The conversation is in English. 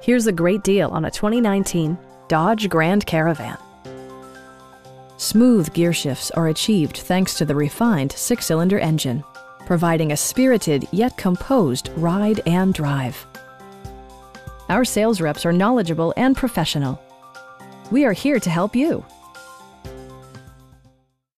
Here's a great deal on a 2019 Dodge Grand Caravan. Smooth gear shifts are achieved thanks to the refined 6-cylinder engine, providing a spirited yet composed ride and drive. Our sales reps are knowledgeable and professional. We are here to help you.